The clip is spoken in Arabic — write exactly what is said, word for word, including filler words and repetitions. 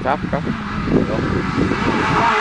ครับครับเดี๋ยว